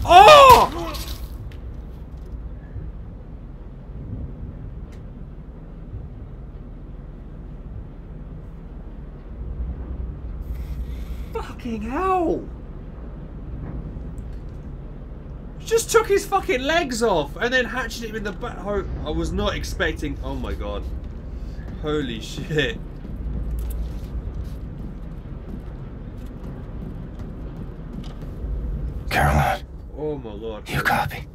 Oh! Fucking hell! Just took his fucking legs off and then hatcheted him in the back. I was not expecting. Oh my god. Holy shit. Caroline. Oh my lord. You copy?